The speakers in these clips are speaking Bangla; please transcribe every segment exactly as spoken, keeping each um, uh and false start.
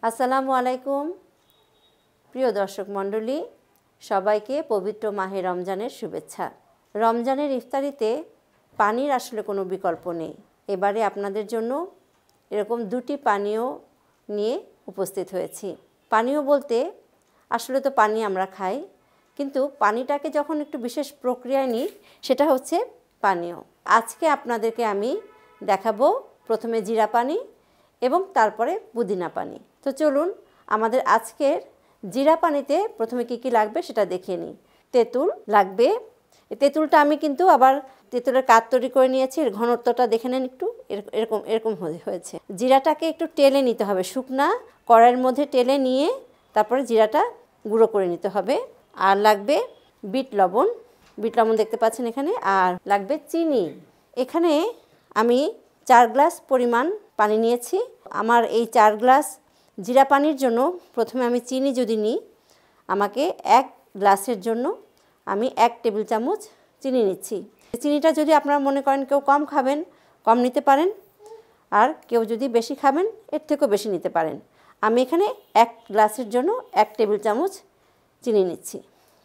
আসসালামু আলাইকুম প্রিয় দর্শক মণ্ডলী, সবাইকে পবিত্র মাহে রমজানের শুভেচ্ছা। রমজানের ইফতারিতে পানির আসলে কোনো বিকল্প নেই। এবারে আপনাদের জন্য এরকম দুটি পানীয় নিয়ে উপস্থিত হয়েছি। পানীয় বলতে আসলে তো পানি আমরা খাই, কিন্তু পানিটাকে যখন একটু বিশেষ প্রক্রিয়ায় নিই সেটা হচ্ছে পানীয়। আজকে আপনাদেরকে আমি দেখাবো প্রথমে জিরা পানি এবং তারপরে পুদিনা পানি। তো চলুন আমাদের আজকের জিরা পানিতে প্রথমে কি কি লাগবে সেটা দেখিয়ে নিই। তেঁতুল লাগবে। তেঁতুলটা আমি কিন্তু আবার তেঁতুলের কাঠ তৈরি করে নিয়েছি। এর ঘনত্বটা দেখে নেন, একটু এরকম এরকম হয়েছে। জিরাটাকে একটু টেলে নিতে হবে, শুকনা কড়াইয়ের মধ্যে টেলে নিয়ে তারপরে জিরাটা গুঁড়ো করে নিতে হবে। আর লাগবে বিট লবণ, বিট লবণ দেখতে পাচ্ছেন এখানে। আর লাগবে চিনি। এখানে আমি চার গ্লাস পরিমাণ পানি নিয়েছি। আমার এই চার গ্লাস জিরা পানির জন্য প্রথমে আমি চিনি যদি নিই, আমাকে এক গ্লাসের জন্য আমি এক টেবিল চামচ চিনি নিচ্ছি। চিনিটা যদি আপনারা মনে করেন কেউ কম খাবেন, কম নিতে পারেন, আর কেউ যদি বেশি খাবেন এর থেকেও বেশি নিতে পারেন। আমি এখানে এক গ্লাসের জন্য এক টেবিল চামচ চিনি নিচ্ছি।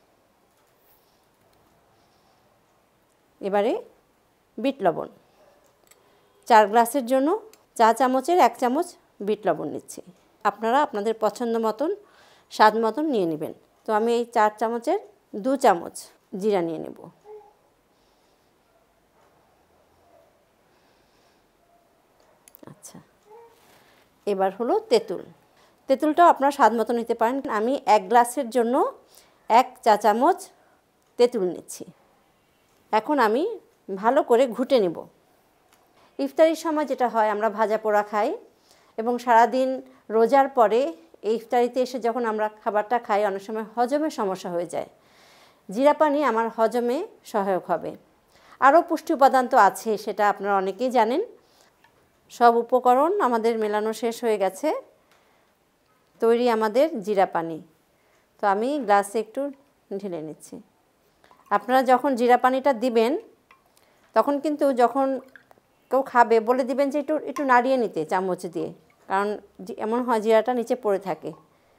এবারে বিট লবণ, চার গ্লাসের জন্য চা চামচের এক চামচ বিট লবণ নিচ্ছি। আপনারা আপনাদের পছন্দ মতন স্বাদ মতন নিয়ে নেবেন। তো আমি এই চার চামচের দু চামচ জিরা নিয়ে নেব। আচ্ছা, এবার হলো তেঁতুল। তেঁতুলটাও আপনারা স্বাদ মতো নিতে পারেন। আমি এক গ্লাসের জন্য এক চা চামচ তেঁতুল নিচ্ছি। এখন আমি ভালো করে ঘুটে নেব। ইফতারির সময় যেটা হয়, আমরা ভাজা পোড়া খাই এবং সারাদিন রোজার পরে এই ইফতারিতে এসে যখন আমরা খাবারটা খাই অনেক সময় হজমের সমস্যা হয়ে যায়। জিরা পানি আমার হজমে সহায়ক হবে। আরও পুষ্টি উপাদান তো আছে, সেটা আপনারা অনেকেই জানেন। সব উপকরণ আমাদের মেলানো শেষ হয়ে গেছে। তৈরি আমাদের জিরা পানি। তো আমি গ্লাসে একটু ঢেলে নিচ্ছি। আপনারা যখন জিরা পানিটা দিবেন তখন কিন্তু যখন কেউ খাবে বলে দিবেন যে একটু একটু নাড়িয়ে নিতে চামচ দিয়ে, কারণ এমন হয় জিরাটা নিচে পড়ে থাকে।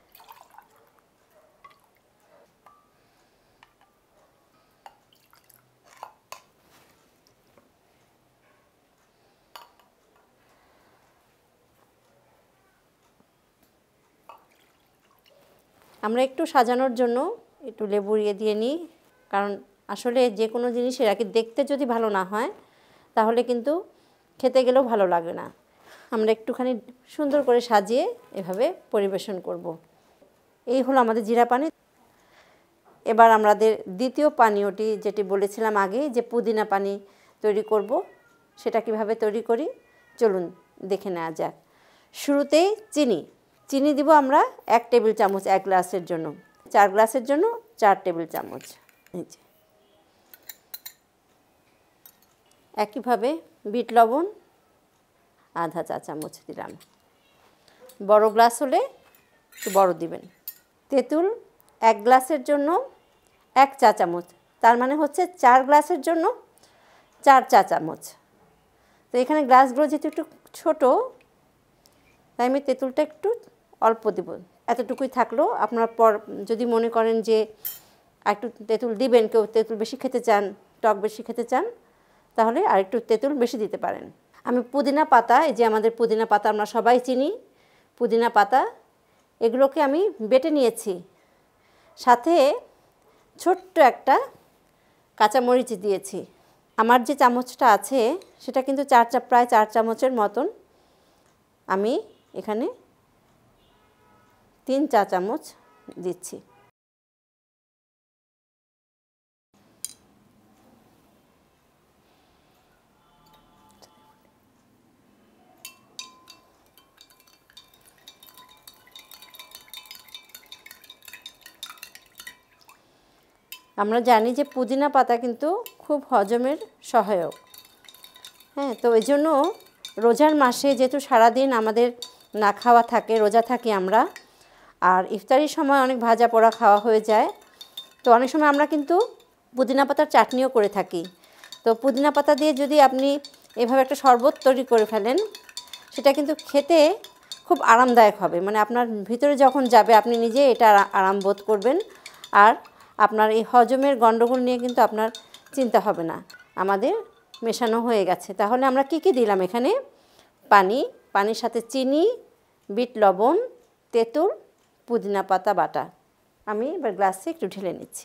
আমরা একটু সাজানোর জন্য একটু লেবু দিয়ে দিয়ে নিই, কারণ আসলে যে কোনো জিনিসের আর কি দেখতে যদি ভালো না হয় তাহলে কিন্তু খেতে গেলেও ভালো লাগে না। আমরা একটুখানি সুন্দর করে সাজিয়ে এভাবে পরিবেশন করব। এই হলো আমাদের জিরা পানি। এবার আমাদের দ্বিতীয় পানীয়টি, যেটি বলেছিলাম আগে যে পুদিনা পানি তৈরি করব, সেটা কিভাবে তৈরি করি চলুন দেখে নেওয়া যাক। শুরুতেই চিনি চিনি দিব আমরা এক টেবিল চামচ, এক গ্লাসের জন্য। চার গ্লাসের জন্য চার টেবিল চামচ। একইভাবে বিট লবণ আধা চা চামচ দিলাম। বড় গ্লাস হলে একটু বড় দিবেন। তেঁতুল এক গ্লাসের জন্য এক চা চামচ, তার মানে হচ্ছে চার গ্লাসের জন্য চার চা চামচ। তো এখানে গ্লাসগুলো যেহেতু একটু ছোটো, তাই আমি তেঁতুলটা একটু অল্প দেব। এতটুকুই থাকলো। আপনারা পর যদি মনে করেন যে একটু তেঁতুল দিবেন, কেউ তেঁতুল বেশি খেতে চান, টক বেশি খেতে চান, তাহলে আর একটু তেঁতুল বেশি দিতে পারেন। আমি পুদিনা পাতা, এই যে আমাদের পুদিনা পাতা আমরা সবাই চিনি, পুদিনা পাতা, এগুলোকে আমি বেটে নিয়েছি। সাথে ছোট্ট একটা কাঁচামরিচ দিয়েছি। আমার যে চামচটা আছে সেটা কিন্তু চার চা প্রায় চার চামচের মতন। আমি এখানে তিন চা চামচ দিচ্ছি। আমরা জানি যে পুদিনা পাতা কিন্তু খুব হজমের সহায়ক। হ্যাঁ, তো এই জন্য রোজার মাসে যেহেতু সারাদিন আমাদের না খাওয়া থাকে, রোজা থাকি আমরা, আর ইফতারির সময় অনেক ভাজা পোড়া খাওয়া হয়ে যায়। তো অনেক সময় আমরা কিন্তু পুদিনা পাতার চাটনিও করে থাকি। তো পুদিনা পাতা দিয়ে যদি আপনি এভাবে একটা শরবত তৈরি করে ফেলেন, সেটা কিন্তু খেতে খুব আরামদায়ক হবে, মানে আপনার ভিতরে যখন যাবে আপনি নিজে এটা আরাম বোধ করবেন। আর আপনার এই হজমের গণ্ডগোল নিয়ে কিন্তু আপনার চিন্তা হবে না। আমাদের মেশানো হয়ে গেছে। তাহলে আমরা কি কি দিলাম এখানে? পানি, পানির সাথে চিনি, বিট লবণ, তেঁতুল, পুদিনা পাতা বাটা। আমি এবার গ্লাসে একটু ঢেলে নিচ্ছি।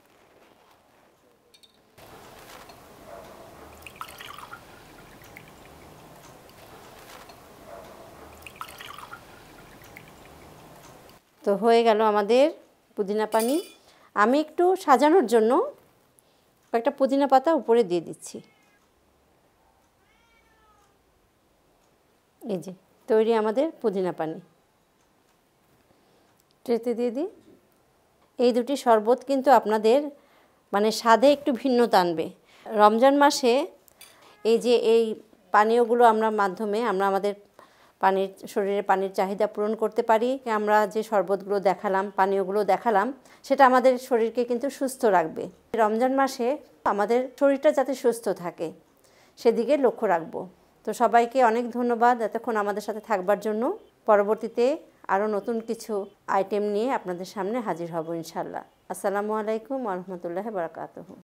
তো হয়ে গেল আমাদের পুদিনা পানি। আমি একটু সাজানোর জন্য কয়েকটা পুদিনা পাতা উপরে দিয়ে দিচ্ছি। এই যে তৈরি আমাদের পুদিনা পানি। ট্রেতে দিয়ে দিই। এই দুটি শরবত কিন্তু আপনাদের মানে স্বাদে একটু ভিন্নতা আনবে। রমজান মাসে এই যে এই পানীয়গুলো আমরা মাধ্যমে আমরা আমাদের পানির শরীরে পানির চাহিদা পূরণ করতে পারি। আমরা যে শরবতগুলো দেখালাম, পানীয়গুলো দেখালাম, সেটা আমাদের শরীরকে কিন্তু সুস্থ রাখবে। রমজান মাসে আমাদের শরীরটা যাতে সুস্থ থাকে সেদিকে লক্ষ্য রাখবো। তো সবাইকে অনেক ধন্যবাদ এতক্ষণ আমাদের সাথে থাকবার জন্য। পরবর্তীতে আরও নতুন কিছু আইটেম নিয়ে আপনাদের সামনে হাজির হব ইনশাল্লাহ। আসসালামু আলাইকুম ওয়া রাহমাতুল্লাহি ওয়া বারাকাতুহু।